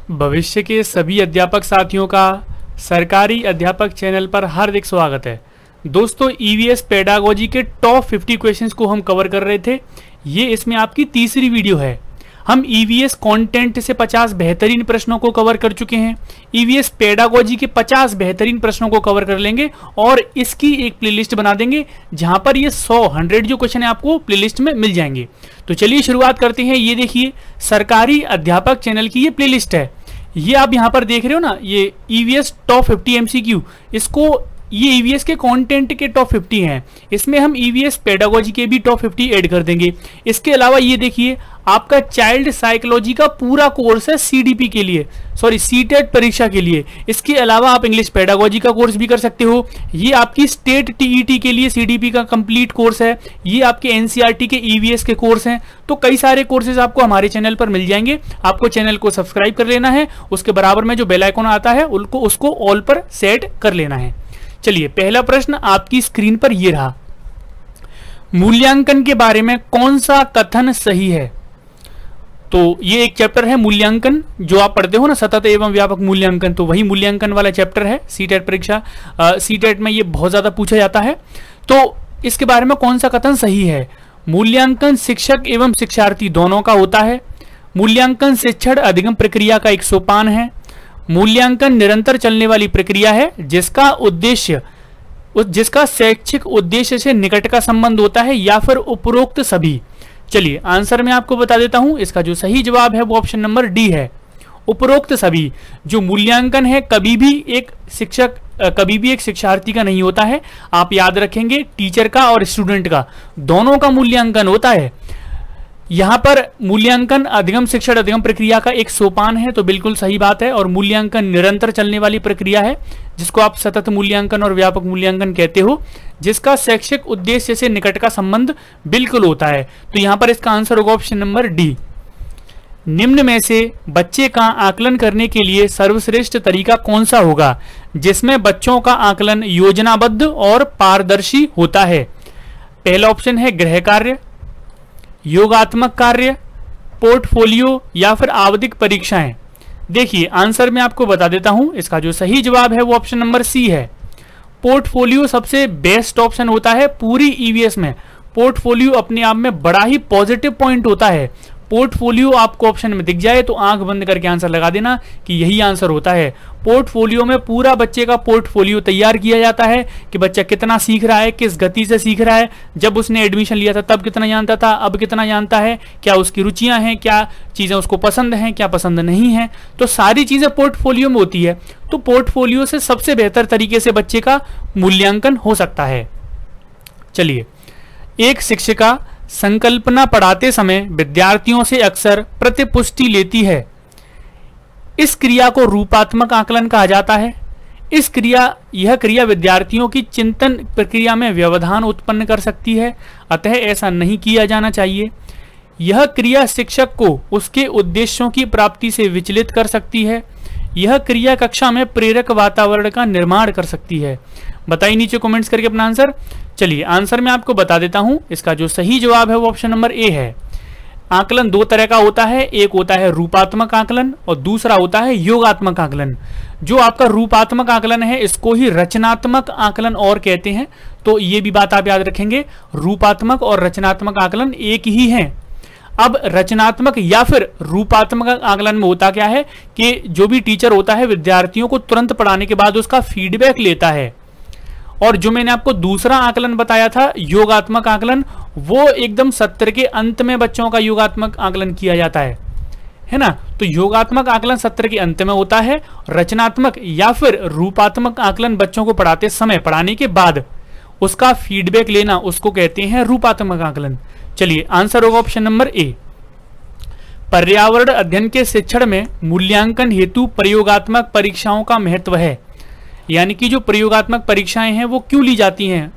भविष्य के सभी अध्यापक साथियों का सरकारी अध्यापक चैनल पर हार्दिक स्वागत है। दोस्तों, ईवीएस पेडागोजी के टॉप 50 क्वेश्चंस को हम कवर कर रहे थे। ये इसमें आपकी तीसरी वीडियो है। हम ईवीएस कंटेंट से 50 बेहतरीन प्रश्नों को कवर कर चुके हैं। ईवीएस पेडागोजी के 50 बेहतरीन प्रश्नों को कवर कर लेंगे और इसकी एक प्लेलिस्ट बना देंगे जहां पर ये 100 जो क्वेश्चन है आपको प्लेलिस्ट में मिल जाएंगे। तो चलिए शुरुआत करते हैं। ये देखिए, सरकारी अध्यापक चैनल की ये प्लेलिस्ट है। ये आप यहां पर देख रहे हो ना, ये ईवीएस टॉप 50 एमसीक्यू, इसको ये ईवीएस के कंटेंट के टॉप 50 हैं। इसमें हम ईवीएस पेडागोजी के भी टॉप 50 ऐड कर देंगे। इसके अलावा ये देखिए, आपका चाइल्ड साइकोलॉजी का पूरा कोर्स है सीडीपी के लिए, सॉरी सीटेट परीक्षा के लिए। इसके अलावा आप इंग्लिश पेडागोजी का कोर्स भी कर सकते हो। ये आपकी स्टेट टीईटी के लिए सीडीपी का कंप्लीट कोर्स है। ये आपके एनसीईआरटी के ईवीएस के कोर्स हैं। तो कई सारे कोर्सेज आपको हमारे चैनल पर मिल जाएंगे। आपको चैनल को सब्सक्राइब कर लेना है, उसके बराबर में जो बेल आइकन आता है उसको ऑल पर सेट कर लेना है। चलिए, पहला प्रश्न आपकी स्क्रीन पर ये रहा। मूल्यांकन के बारे में कौन सा कथन सही है? तो ये एक चैप्टर है मूल्यांकन, जो आप पढ़ते हो ना, सतत एवं व्यापक मूल्यांकन, तो वही मूल्यांकन वाला चैप्टर है। सीटेट परीक्षा, सीटेट में ये बहुत ज्यादा पूछा जाता है। तो इसके बारे में कौन सा कथन सही है? मूल्यांकन शिक्षक एवं शिक्षार्थी दोनों का होता है। मूल्यांकन शिक्षण अधिगम प्रक्रिया का एक सोपान है। मूल्यांकन निरंतर चलने वाली प्रक्रिया है जिसका शैक्षिक उद्देश्य से निकट का संबंध होता है, या फिर उपरोक्त सभी। चलिए, आंसर मैं आपको बता देता हूं। इसका जो सही जवाब है वो ऑप्शन नंबर डी है, उपरोक्त सभी। जो मूल्यांकन है कभी भी एक शिक्षार्थी का नहीं होता है। आप याद रखेंगे, टीचर का और स्टूडेंट का दोनों का मूल्यांकन होता है। यहां पर मूल्यांकन अधिगम शिक्षण अधिगम प्रक्रिया का एक सोपान है, तो बिल्कुल सही बात है। और मूल्यांकन निरंतर चलने वाली प्रक्रिया है, जिसको आप सतत मूल्यांकन और व्यापक मूल्यांकन कहते हो, जिसका शैक्षिक उद्देश्य से निकट का संबंध बिल्कुल होता है। तो यहां पर इसका आंसर होगा ऑप्शन नंबर डी। निम्न में से बच्चे का आकलन करने के लिए सर्वश्रेष्ठ तरीका कौन सा होगा, जिसमें बच्चों का आकलन योजनाबद्ध और पारदर्शी होता है? पहला ऑप्शन है गृह कार्य, योगात्मक कार्य, पोर्टफोलियो, या फिर आवधिक परीक्षाएं। देखिए, आंसर मैं आपको बता देता हूं। इसका जो सही जवाब है वो ऑप्शन नंबर सी है। पोर्टफोलियो सबसे बेस्ट ऑप्शन होता है पूरी ईवीएस में। पोर्टफोलियो अपने आप में बड़ा ही पॉजिटिव पॉइंट होता है। पोर्टफोलियो आपको ऑप्शन में दिख जाए तो आंख बंद करके आंसर लगा देना कि यही आंसर होता है। पोर्टफोलियो में पूरा बच्चे का पोर्टफोलियो तैयार किया जाता है कि बच्चा कितना सीख रहा है, किस गति से सीख रहा है, जब उसने एडमिशन लिया था तब कितना जानता था, अब कितना जानता है, क्या उसकी रुचियां हैं, क्या चीजें उसको पसंद हैं, क्या पसंद नहीं है। तो सारी चीजें पोर्टफोलियो में होती है। तो पोर्टफोलियो से सबसे बेहतर तरीके से बच्चे का मूल्यांकन हो सकता है। चलिए, एक शिक्षिका संकल्पना पढ़ाते समय विद्यार्थियों से अक्सर प्रतिपुष्टि लेती है। इस क्रिया को रूपात्मक आकलन कहा जाता है। यह क्रिया विद्यार्थियों की चिंतन प्रक्रिया में व्यवधान उत्पन्न कर सकती है, अतः ऐसा नहीं किया जाना चाहिए। यह क्रिया शिक्षक को उसके उद्देश्यों की प्राप्ति से विचलित कर सकती है। यह क्रिया कक्षा में प्रेरक वातावरण का निर्माण कर सकती है। बताइए नीचे कमेंट्स करके अपना आंसर। चलिए, आंसर मैं आपको बता देता हूं। इसका जो सही जवाब है वो ऑप्शन नंबर ए है। आकलन दो तरह का होता है, एक होता है रूपात्मक आकलन और दूसरा होता है योगात्मक आकलन। जो आपका रूपात्मक आकलन है इसको ही रचनात्मक आकलन और कहते हैं। तो ये भी बात आप याद रखेंगे, रूपात्मक और रचनात्मक आकलन एक ही हैं। अब रचनात्मक या फिर रूपात्मक आकलन में होता क्या है कि जो भी टीचर होता है विद्यार्थियों को तुरंत पढ़ाने के बाद उसका फीडबैक लेता है। और जो मैंने आपको दूसरा आकलन बताया था योगात्मक आकलन, वो एकदम सत्र के अंत में बच्चों का योगात्मक आकलन किया जाता है ना। तो योगात्मक आकलन सत्र के अंत में होता है। रचनात्मक या फिर रूपात्मक आकलन बच्चों को पढ़ाते समय, पढ़ाने के बाद उसका फीडबैक लेना, उसको कहते हैं रूपात्मक आकलन। चलिए, आंसर होगा ऑप्शन नंबर ए। पर्यावरण अध्ययन के शिक्षण में मूल्यांकन हेतु प्रयोगात्मक परीक्षाओं का महत्व है। यानी कि जो प्रयोगात्मक परीक्षाएं हैं वो क्यों ली जाती हैं?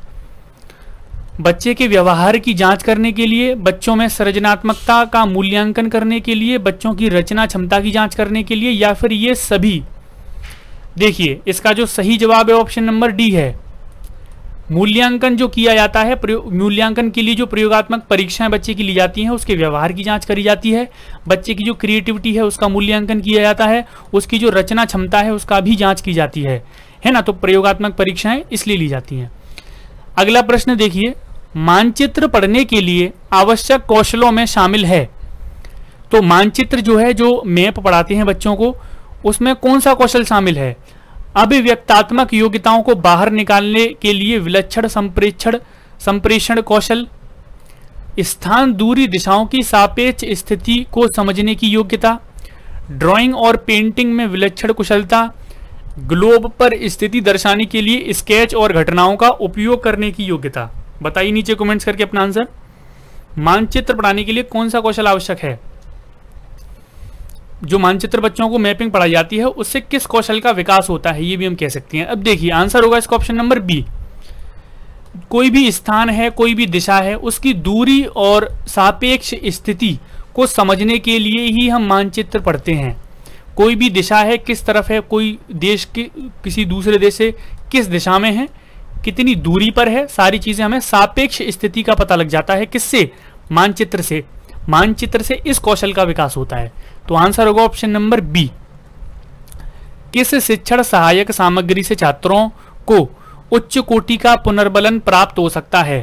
बच्चे के व्यवहार की जांच करने के लिए, बच्चों में सृजनात्मकता का मूल्यांकन करने के लिए, बच्चों की रचना क्षमता की जांच करने के लिए, या फिर ये सभी? देखिए, इसका जो सही जवाब है ऑप्शन नंबर डी है। मूल्यांकन जो किया जाता है, मूल्यांकन के लिए जो प्रयोगात्मक परीक्षाएं बच्चे की ली जाती हैं, उसके व्यवहार की जांच करी जाती है, बच्चे की जो क्रिएटिविटी है उसका मूल्यांकन किया जाता है, उसकी जो रचना क्षमता है उसका भी जांच की जाती है ना। तो प्रयोगात्मक परीक्षाएं इसलिए ली जाती हैं। अगला प्रश्न देखिए, मानचित्र पढ़ने के लिए आवश्यक कौशलों में शामिल है। तो मानचित्र जो है, जो मैप पढ़ाते हैं बच्चों को, उसमें कौन सा कौशल शामिल है? अभिव्यक्तात्मक योग्यताओं को बाहर निकालने के लिए विलक्षण संप्रेषण कौशल, स्थान दूरी दिशाओं की सापेक्ष स्थिति को समझने की योग्यता, ड्राइंग और पेंटिंग में विलक्षण कुशलता, ग्लोब पर स्थिति दर्शाने के लिए स्केच और घटनाओं का उपयोग करने की योग्यता। बताइए नीचे कमेंट्स करके अपना आंसर। मानचित्र पढ़ाने के लिए कौन सा कौशल आवश्यक है? जो मानचित्र बच्चों को मैपिंग पढ़ाई जाती है उससे किस कौशल का विकास होता है, ये भी हम कह सकते हैं। अब देखिए आंसर होगा इसका ऑप्शन नंबर बी। कोई भी स्थान है, कोई भी दिशा है, उसकी दूरी और सापेक्ष स्थिति को समझने के लिए ही हम मानचित्र पढ़ते हैं। कोई भी दिशा है, किस तरफ है, कोई देश के किसी दूसरे देश से किस दिशा में है, कितनी दूरी पर है, सारी चीजें हमें सापेक्ष स्थिति का पता लग जाता है। किससे? मानचित्र से। मानचित्र से इस कौशल का विकास होता है। तो आंसर होगा ऑप्शन नंबर बी। किस शिक्षण सहायक सामग्री से छात्रों को उच्च कोटि का पुनर्बलन प्राप्त हो सकता है?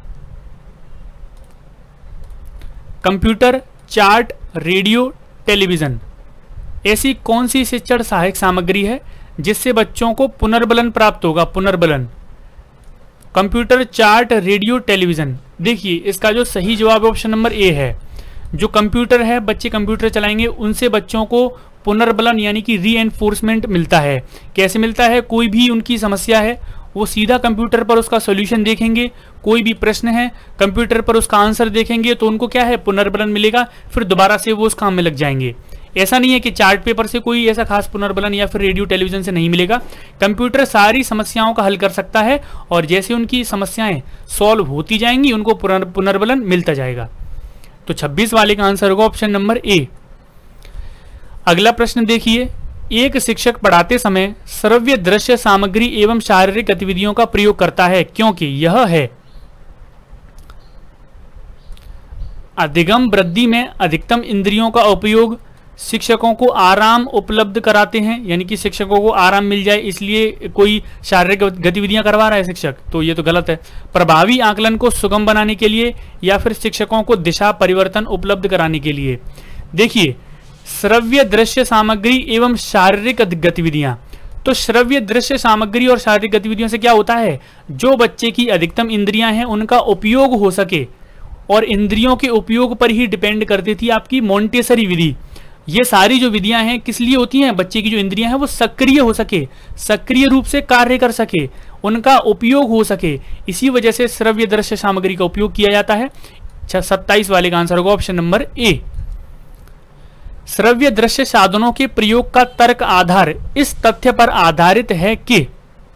Computer, chart, radio, television. ऐसी कौन सी शिक्षण सहायक सामग्री है जिससे बच्चों को पुनर्बलन प्राप्त होगा? पुनर्बलन। Computer, chart, radio, television. देखिए इसका जो सही जवाब ऑप्शन नंबर ए है। जो कंप्यूटर है, बच्चे कंप्यूटर चलाएंगे, उनसे बच्चों को पुनर्बलन यानी कि रीएनफोर्समेंट मिलता है। कैसे मिलता है? कोई भी उनकी समस्या है वो सीधा कंप्यूटर पर उसका सॉल्यूशन देखेंगे, कोई भी प्रश्न है कंप्यूटर पर उसका आंसर देखेंगे तो उनको क्या है? पुनर्बलन मिलेगा, फिर दोबारा से वो उस काम में लग जाएंगे। ऐसा नहीं है कि चार्ट पेपर से कोई ऐसा खास पुनर्बलन या फिर रेडियो टेलीविजन से नहीं मिलेगा। कंप्यूटर सारी समस्याओं का हल कर सकता है और जैसे उनकी समस्याएं सॉल्व होती जाएंगी उनको पुनर्बलन मिलता जाएगा। तो 26 वाले का आंसर होगा ऑप्शन नंबर ए। अगला प्रश्न देखिए, एक शिक्षक पढ़ाते समय श्रव्य दृश्य सामग्री एवं शारीरिक गतिविधियों का प्रयोग करता है क्योंकि यह है अधिगम वृद्धि में अधिकतम इंद्रियों का उपयोग, शिक्षकों को आराम उपलब्ध कराते हैं यानी कि शिक्षकों को आराम मिल जाए इसलिए कोई शारीरिक गतिविधियां करवा रहा है शिक्षक, तो ये तो गलत है। प्रभावी आकलन को सुगम बनाने के लिए या फिर शिक्षकों को दिशा परिवर्तन उपलब्ध कराने के लिए। देखिए श्रव्य दृश्य सामग्री एवं शारीरिक गतिविधियां, तो श्रव्य दृश्य सामग्री और शारीरिक गतिविधियों से क्या होता है? जो बच्चे की अधिकतम इंद्रियां हैं उनका उपयोग हो सके, और इंद्रियों के उपयोग पर ही डिपेंड करती थी आपकी मोंटेसरी विधि। ये सारी जो विधियां हैं किस लिए होती हैं? बच्चे की जो इंद्रियां हैं वो सक्रिय हो सके, सक्रिय रूप से कार्य कर सके, उनका उपयोग हो सके, इसी वजह से श्रव्य दृश्य सामग्री का उपयोग किया जाता है। 27 वाले का आंसर होगा ऑप्शन नंबर ए। श्रव्य दृश्य साधनों के प्रयोग का तर्क आधार इस तथ्य पर आधारित है कि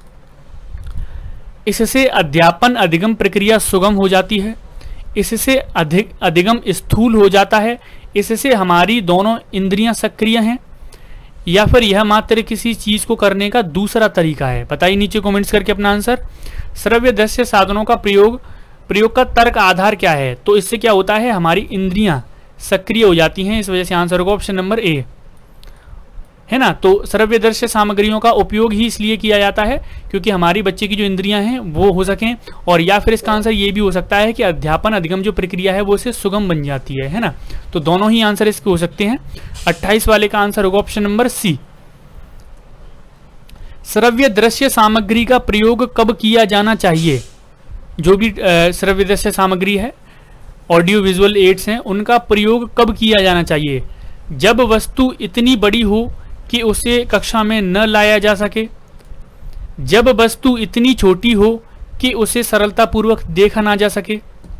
इससे अध्यापन अधिगम प्रक्रिया सुगम हो जाती है, इससे अधिगम स्थूल हो जाता है, इससे हमारी दोनों इंद्रियां सक्रिय हैं, या फिर यह मात्र किसी चीज को करने का दूसरा तरीका है। बताइए नीचे कमेंट्स करके अपना आंसर। श्रव्य दृश्य साधनों का प्रयोग का तर्क आधार क्या है? तो इससे क्या होता है? हमारी इंद्रियां सक्रिय हो जाती हैं, इस वजह से आंसर होगा ऑप्शन नंबर ए, है ना। तो श्रव्य दृश्य सामग्रियों का उपयोग ही इसलिए किया जाता है क्योंकि हमारी बच्चे की जो इंद्रियां हैं वो हो सकें, और या फिर इसका आंसर ये भी हो सकता है कि अध्यापन अधिगम जो प्रक्रिया है वो इससे सुगम बन जाती है ना। तो दोनों ही आंसर इसके हो सकते हैं। 28 वाले का आंसर होगा ऑप्शन नंबर सी। श्रव्य दृश्य सामग्री का प्रयोग कब किया जाना चाहिए? जो भी श्रव्य दृश्य सामग्री है, ऑडियो विजुअल एड्स हैं, उनका प्रयोग कब किया जाना चाहिए? जब वस्तु इतनी बड़ी हो कि उसे कक्षा में न लाया जा सके, जब वस्तु इतनी छोटी हो कि उसे सरलतापूर्वक देखा ना जा सके,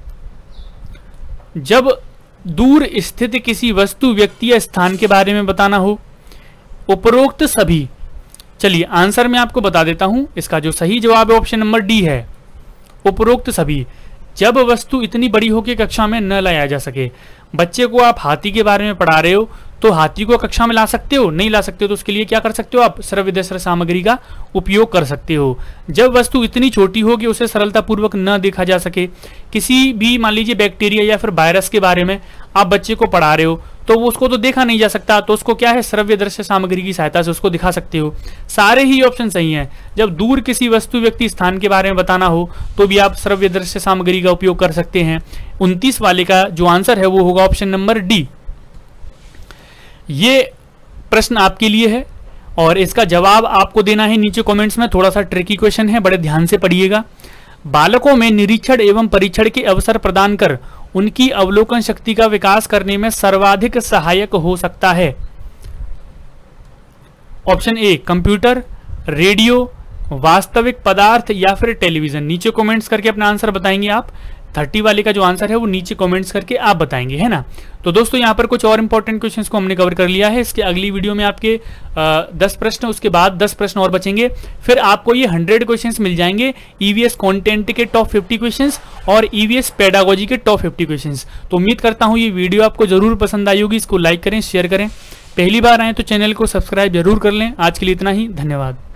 जब दूर स्थित किसी वस्तु, व्यक्ति या स्थान के बारे में बताना हो, उपरोक्त सभी। चलिए आंसर मैं आपको बता देता हूं, इसका जो सही जवाब है ऑप्शन नंबर डी है, उपरोक्त सभी। जब वस्तु इतनी बड़ी हो कि कक्षा में न लाया जा सके। बच्चे को आप हाथी के बारे में पढ़ा रहे हो तो हाथी को कक्षा में ला सकते हो? नहीं ला सकते हो, तो उसके लिए क्या कर सकते हो आप? श्रव्य दृश्य सामग्री का उपयोग कर सकते हो। जब वस्तु इतनी छोटी हो कि उसे सरलतापूर्वक न देखा जा सके, किसी भी मान लीजिए बैक्टीरिया या फिर वायरस के बारे में आप बच्चे को पढ़ा रहे हो, तो उसको तो देखा नहीं जा सकता, तो उसको क्या है, श्रव्य दृश्य सामग्री की सहायता से उसको दिखा सकते हो। सारे ही ऑप्शन सही हैं। जब दूर किसी वस्तु व्यक्ति स्थान के बारे में बताना हो तो भी आप श्रव्य दृश्य सामग्री का उपयोग कर सकते हैं। 29 वाले का जो आंसर है वो होगा ऑप्शन नंबर डी। ये प्रश्न आपके लिए है और इसका जवाब आपको देना है नीचे कमेंट्स में। थोड़ा सा ट्रिकी क्वेश्चन है, बड़े ध्यान से पढ़िएगा। बालकों में निरीक्षण एवं परीक्षण के अवसर प्रदान कर उनकी अवलोकन शक्ति का विकास करने में सर्वाधिक सहायक हो सकता है। ऑप्शन ए कंप्यूटर, रेडियो, वास्तविक पदार्थ या फिर टेलीविजन। नीचे कमेंट्स करके अपना आंसर बताएंगे आप। 30 वाले का जो आंसर है वो नीचे कमेंट्स करके आप बताएंगे, है ना। तो दोस्तों यहाँ पर कुछ और इंपॉर्टेंट क्वेश्चंस को हमने कवर कर लिया है। इसके अगली वीडियो में आपके 10 प्रश्न, उसके बाद 10 प्रश्न और बचेंगे। फिर आपको ये 100 क्वेश्चंस मिल जाएंगे, ईवीएस कंटेंट के टॉप 50 क्वेश्चंस और ईवीएस पेडागोजी के टॉप 50 क्वेश्चंस। तो उम्मीद करता हूँ ये वीडियो आपको जरूर पसंद आई होगी। इसको लाइक करें, शेयर करें। पहली बार आए तो चैनल को सब्सक्राइब जरूर कर लें। आज के लिए इतना ही, धन्यवाद।